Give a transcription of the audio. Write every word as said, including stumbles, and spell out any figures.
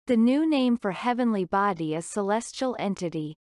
The new name for heavenly body is celestial entity.